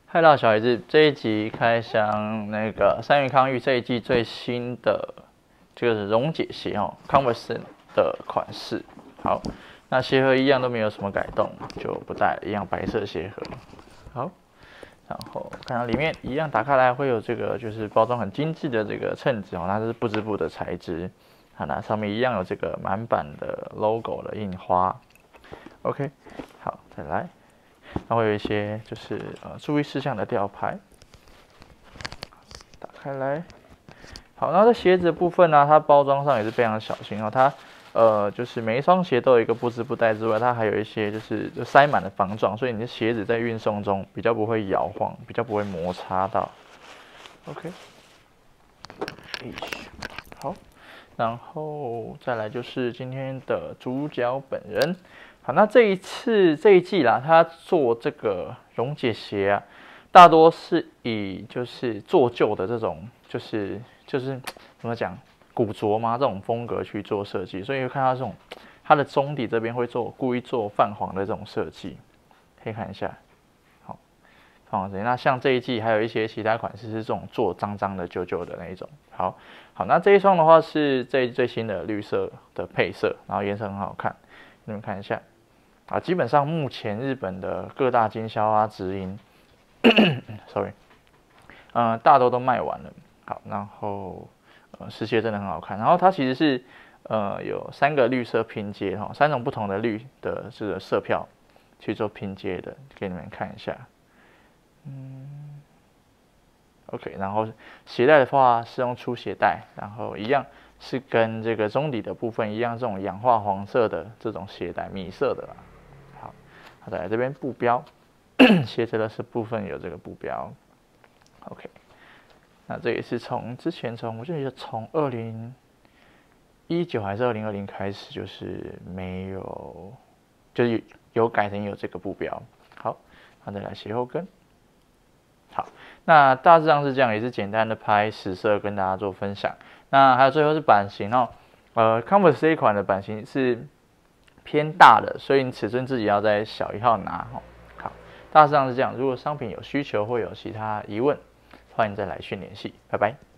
嗨啦，小孩子，这一集开箱那个三元康裕这一季最新的这个是溶解鞋哦 ，Converse 的款式。好，那鞋盒一样都没有什么改动，就不带了，一样白色鞋盒。好，然后看到里面一样打开来会有这个就是包装很精致的这个衬纸哦，它是不织布的材质。好，那上面一样有这个满版的 logo 的印花。OK， 好，再来。它会有一些就是注意事项的吊牌，打开来。好，然后在鞋子的部分呢，它包装上也是非常小心哦。它就是每一双鞋都有一个不织布袋之外，它还有一些就塞满了防撞，所以你的鞋子在运送中比较不会摇晃，比较不会摩擦到。OK， 好，然后再来就是今天的主角本人。好，那这一季啦，他做这个溶解鞋啊，大多是以就是做旧的这种，就是怎么讲，古着嘛这种风格去做设计，所以会看到这种它的中底这边会故意做泛黄的这种设计，可以看一下。好，泛黄设计。那像这一季还有一些其他款式是这种做脏脏的、旧旧的那一种。好，那这一双的话是最新的绿色的配色，然后颜色很好看，你们看一下。啊，基本上目前日本的各大经销啊、直营，sorry，大多都卖完了。好，然后实鞋真的很好看。然后它其实是有3个绿色拼接哈，3种不同的绿的这个色票去做拼接的，给你们看一下。OK， 然后鞋带的话是用粗鞋带，然后一样是跟这个中底的部分一样，这种氧化黄色的这种鞋带，米色的啦。好，再来这边布标，鞋子的部分有这个布标。OK， 那这也是之前我记得从2019还是2020开始，就是没有，就是有改成有这个布标。好，再来鞋后跟。好，那大致上是这样，也是简单的拍实色跟大家做分享。那还有最后是版型哦，Converse 这一款的版型是偏大的，所以你尺寸自己要在小1号拿哦。好，大致上是这样。如果商品有需求或有其他疑问，欢迎再来讯联系。拜拜。